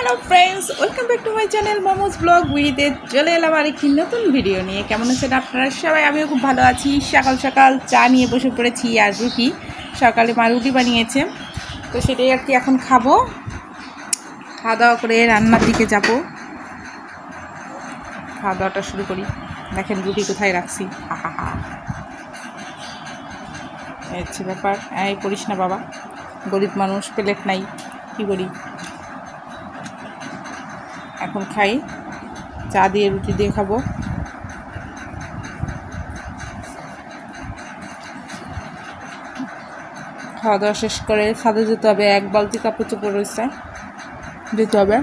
Hello friends, welcome back to my channel momos blog উইথে। চলে এলাম আরেকটি নতুন ভিডিও নিয়ে। কেমন আছেন আপনারা সবাই? আমিও খুব ভালো আছি। সকাল সকাল চা নিয়ে বসে পড়েছি আর রুটি। সকালে মা রুটি বানিয়েছে, তো সেটাই আর কি এখন খাবো। খাওয়া দাওয়া করে রান্নার দিকে যাব। খাওয়া দাওয়াটা শুরু করি। দেখেন রুটি কোথায় রাখছি। আহা, এই হচ্ছে ব্যাপার। এই পড়িস না বাবা, গরিব মানুষ, প্লেট নাই, কী করি। এখন খাই, চা দিয়ে রুটি দিয়ে খাবো। খাওয়া দাওয়া শেষ করে ছাদে যেতে হবে। এক বালতি কাপড় চোপড় রয়েছে, দিতে হবে।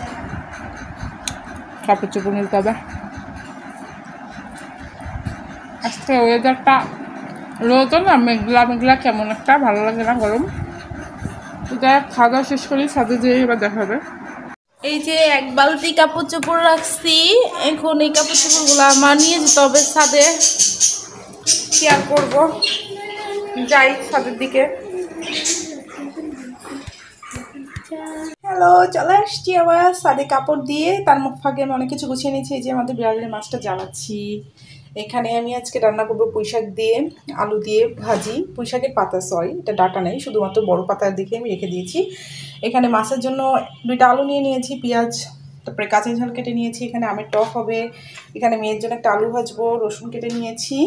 কাপড় চোপড় নিতে হবে। আজকে ওয়েদারটা রোদ না, মেঘলা মেঘলা, কেমন একটা ভালো লাগে না, গরম। যাই খাওয়া দাওয়া শেষ করি, ছাদে যেয়ে এবার দেখা হবে। এই যে এক বালতি কাপড় চোপড় রাখছি, এখন এই কাপড় চোপড়গুলো আমার নিয়ে যেতে হবে ছাদে। কি আর করবো, যাই ছাদের দিকে। হ্যালো, চলে আসছি আবার ছাদে কাপড় দিয়ে। তার ফাঁকে আমি অনেক কিছু গুছিয়ে নিয়েছি। এই যে আমাদের বিড়ালের মাছটা জ্বালাচ্ছি। এখানে আমি আজকে রান্না করবো পুঁইশাক দিয়ে, আলু দিয়ে ভাজি। পুঁইশাকের পাতা, সরি, এটা ডাটা নেই, শুধুমাত্র বড় পাতার দিকে আমি রেখে দিয়েছি। এখানে মাছের জন্য 2টা আলু নিয়ে নিয়েছি, পেঁয়াজ, তারপরে কাঁচা ঝাল কেটে নিয়েছি। এখানে আমের টক হবে। এখানে মেয়ের জন্য একটা আলু ভাজবো, রসুন কেটে নিয়েছি।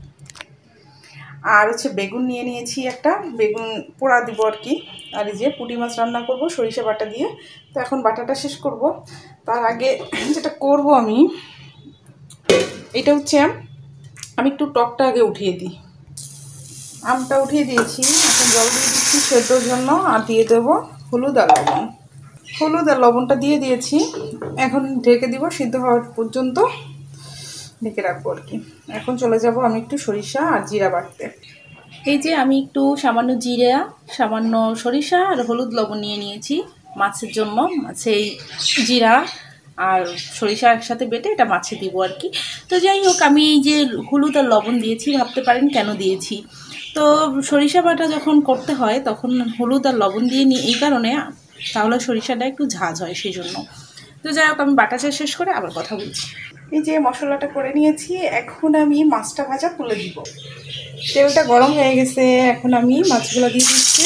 আর হচ্ছে বেগুন নিয়ে নিয়েছি, একটা বেগুন পোড়া দিব আর কি। আর এই যে পুঁটি মাছ রান্না করব সরিষা বাটা দিয়ে। তো এখন বাটাটা শেষ করব। তার আগে যেটা করব আমি, এটা হচ্ছে আমি একটু টকটা আগে উঠিয়ে দিই। আমটা উঠিয়ে দিয়েছি, এখন জল দিয়ে দিচ্ছি সেদ্ধর জন্য। আর দিয়ে দেবো হলুদ আর লবণ। হলুদ আর লবণটা দিয়ে দিয়েছি। এখন ঢেকে দিব, সিদ্ধ হওয়ার পর্যন্ত ঢেকে রাখবো আর কি। এখন চলে যাব আমি একটু সরিষা আর জিরা বাটতে। এই যে আমি একটু সামান্য জিরা, সামান্য সরিষা আর হলুদ লবণ নিয়ে নিয়েছি মাছের জন্য। মাছেই জিরা আর সরিষা একসাথে বেটে এটা মাছে দিব আর কি। তো যাই হোক, আমি এই যে হলুদ আর লবণ দিয়েছি, ভাবতে পারেন কেন দিয়েছি। তো সরিষা বাটা যখন করতে হয় তখন হলুদ আর লবণ দিয়ে নিই এই কারণে, তাহলে সরিষাটা একটু ঝাঁঝ হয়, সেই জন্য। তো যাই হোক, আমি বাটাটা শেষ করে আবার কথা বলছি। এই যে মশলাটা করে নিয়েছি, এখন আমি মাছটা ভাজা তুলে দিব। তেলটা গরম হয়ে গেছে, এখন আমি মাছগুলো দিয়ে দিচ্ছি।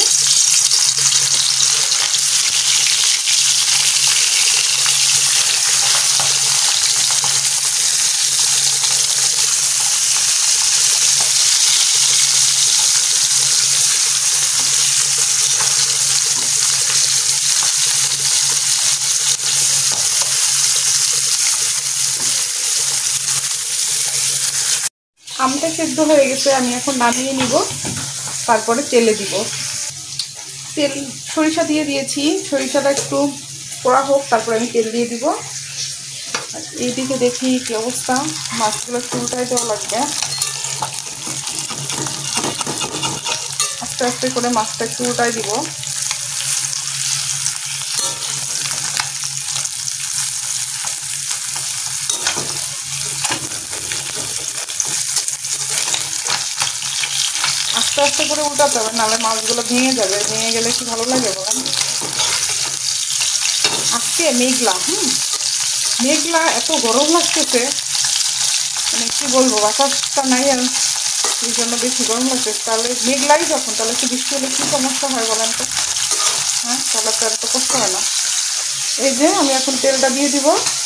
আমটা সেদ্ধ হয়ে গেছে, আমি এখন নামিয়ে নিব, তারপরে তেলে দিব। তেল সরিষা দিয়ে দিয়েছি, সরিষাটা একটু পোড়া হোক, তারপরে আমি তেল দিয়ে দিব। আর এইদিকে দেখি কি অবস্থা, মাছগুলো চুলটাই দেওয়া লাগবে। আস্তে আস্তে করে মাছটা চুলটাই দিব। আস্তে আস্তে করে উল্টাতে হবে, নাহলে মাছগুলো ভেঙে যাবে। ভেঙে গেলে কি ভালো লাগে বলেন? আজকে মেঘলা, মেঘলা, এত গরম লাগতেছে, মানে কি বলবো, বাতাসটা নাই, আর এই জন্য বেশি গরম লাগতেছে। তাহলে মেঘলাই যখন, তাহলে একটু বৃষ্টি হলে কী সমস্যা হয় বলেন তো? হ্যাঁ, তাহলে তো এত কষ্ট হয় না। এই যে আমি এখন তেলটা দিয়ে দিব।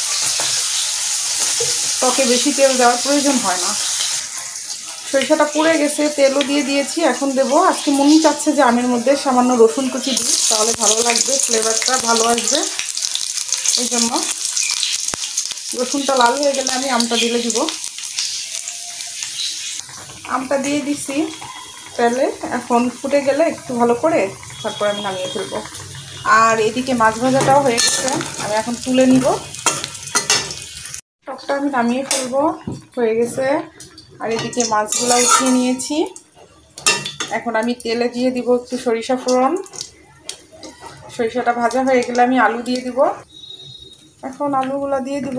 ত্বকে বেশি তেল দেওয়ার প্রয়োজন হয় না। সরিষাটা পুড়ে গেছে, তেলও দিয়ে দিয়েছি। এখন দেবো, আজকে মনে চাচ্ছে যে আমের মধ্যে সামান্য রসুন কুচি দিই, তাহলে ভালো লাগবে, ফ্লেভারটা ভালো আসবে। এই জন্য রসুনটা লাল হয়ে গেলে আমি আমটা দিলে দিব। আমটা দিয়ে দিছি তেলে, এখন ফুটে গেলে একটু ভালো করে তারপর আমি নামিয়ে ফেলবো। আর এদিকে মাছ ভাজাটাও হয়ে গেছে, আমি এখন তুলে নিব। টকটা আমি নামিয়ে ফেলবো, হয়ে গেছে। আর এদিকে মাছগুলো উঠিয়ে নিয়েছি। এখন আমি তেলে দিয়ে দিব একটু সরিষা ফোড়ন। সরিষাটা ভাজা হয়ে গেলে আমি আলু দিয়ে দিব। এখন আলুগুলো দিয়ে দিব।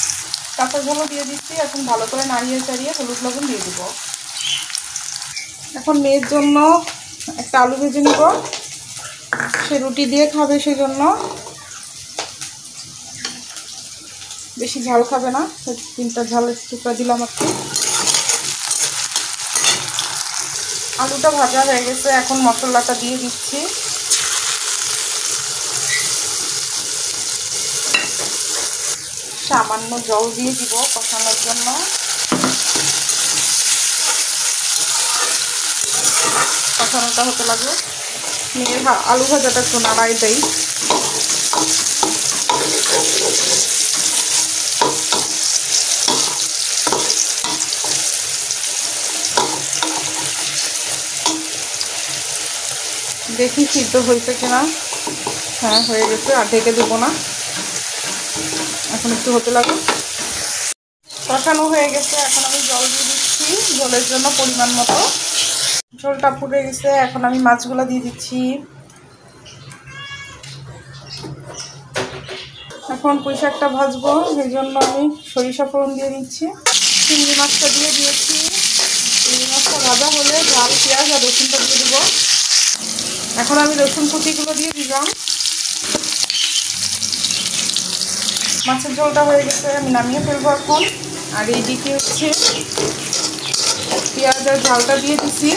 কাঁচা ঝোলও দিয়ে দিচ্ছি। এখন ভালো করে নাড়িয়ে চাড়িয়ে হলুদ লবণ দিয়ে দিব। এখন মেয়ের জন্য একটা আলু ভেজে নিব, সে রুটি দিয়ে খাবে, সেই জন্য বেশি ঝাল খাবে না, 3টা ঝালের টুকরা দিলাম আর কি। আলুটা ভাজা হয়ে গেছে, এখন মশলাটা দিয়ে দিচ্ছি। সামান্য জল দিয়ে দিব কষানোর জন্য। কষানোটা হতে লাগবে। মেয়ের আলু ভাজাটা একটু নাড়াই দেই। দেখি সিদ্ধ হয়েছে কিনা। হ্যাঁ, হয়ে গেছে, আর ঢেকে দেবো না, এখন একটু হতে লাগবে। কষানো হয়ে গেছে, এখন আমি জল দিয়ে দিচ্ছি ঝোলের জন্য পরিমাণ মতো। ঝোলটা ফুটে গেছে, এখন আমি মাছগুলো দিয়ে দিচ্ছি। এখন পুঁই শাকটা ভাজবো, সেই জন্য আমি সরিষা ফোড়ন দিয়ে দিচ্ছি। চিংড়ি মাছটা দিয়ে দিয়েছি। চিংড়ি মাছটা ভাজা হলে ঝাল পেঁয়াজ আর রসুনটা দিয়ে দেবো। এখন আমি রসুন কুচিগুলো দিয়ে দিলাম। মাছের ঝোলটা হয়ে গেছে, আমি নামিয়ে ফেলবো এখন। আর এইদিকে হচ্ছে পেঁয়াজ আর ঝালটা দিয়ে দিচ্ছি।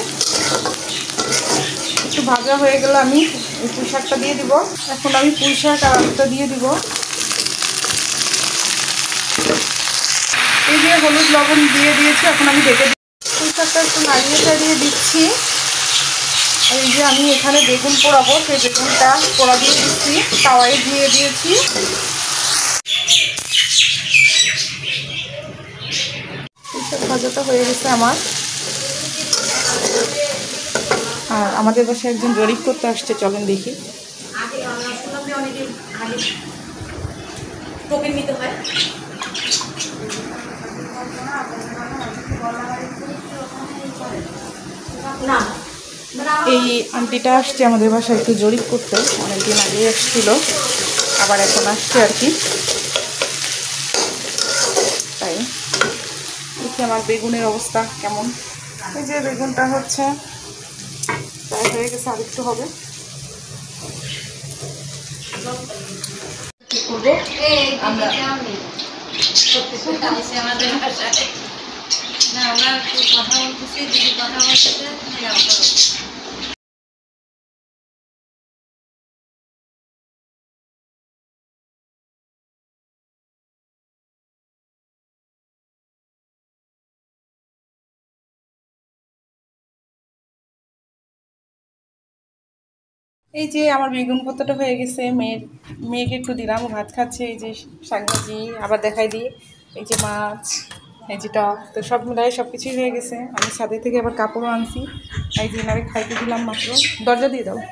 একটু ভাজা হয়ে গেলে আমি পুঁই শাকটা দিয়ে দিব। এখন আমি পুঁই শাক আর আলুটা দিয়ে দিব। এই যে হলুদ লবণ দিয়ে দিয়েছি, এখন আমি ঢেকে পুঁই শাকটা একটু নাড়িয়ে চাড়িয়ে দিচ্ছি। আর এই যে আমি এখানে বেগুন পোড়াবো, সেই বেগুনটা পোড়া দিয়ে দিচ্ছি, তাওয়ায় দিয়ে দিয়েছি। পুঁই শাক ভাজাটা হয়ে গেছে আমার। আর আমাদের বাসায় একজন জরিপ করতে আসছে, চলেন দেখি। এই আন্টিটা আসছে আমাদের বাসায় একটু জরিপ করতে, অনেকদিন আগেই আসছিল, আবার এখন আসছে আর কি। তাই দেখি আমার বেগুনের অবস্থা কেমন। এই যে বেগুনটা হচ্ছে প্রায় হয়ে গেছে, আর একটু হবে। এই যে আমার বেগুন ভর্তাটা হয়ে গেছে, মেয়েকে একটু দিলাম, ভাত খাচ্ছে। এই যে শাক ভাজি, আবার দেখাই দিই, এই যে মাছ, এই যে টক, তো সব মিলাই সব কিছুই হয়ে গেছে। আমি ছাদে থেকে আবার কাপড়ও আনছি, এই যে এনারে খাইতে দিলাম মাত্র। দরজা দিয়ে দাও।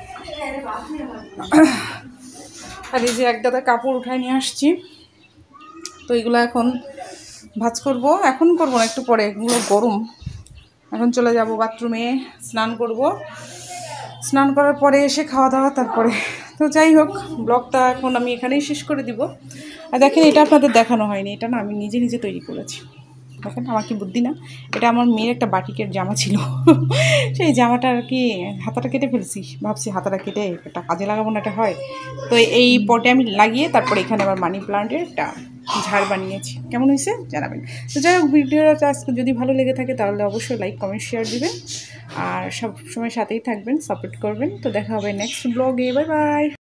আর এই যে এক গাদা কাপড় উঠায় নিয়ে আসছি, তো এগুলো এখন ভাজ করব। এখন করবো না, একটু পরে, এগুলো গরম। এখন চলে যাব বাথরুমে, স্নান করব। স্নান করার পরে এসে খাওয়া দাওয়া, তারপরে। তো যাই হোক, ব্লগটা এখন আমি এখানেই শেষ করে দিব। আর দেখেন, এটা আপনাদের দেখানো হয়নি, এটা না আমি নিজে নিজে তৈরি করেছি। দেখেন আমার কি বুদ্ধি না। এটা আমার মেয়ের একটা বাটিকের জামা ছিল, সেই জামাটা আর কি হাতাটা কেটে ফেলছি, ভাবছি হাতাটা কেটে একটা কাজে লাগাবো না, এটা হয়। তো এই পটে আমি লাগিয়ে তারপরে এখানে আবার মানি প্লান্টের একটা ঝাড় বানিয়েছি। কেমন হয়েছে জানাবেন। তো যাই হোক, ভিডিওটা আজকে যদি ভালো লেগে থাকে তাহলে অবশ্যই লাইক কমেন্ট শেয়ার দিবেন, আর সব সময় সাথেই থাকবেন, সাপোর্ট করবেন। তো দেখা হবে নেক্সট ব্লগে। Bye by.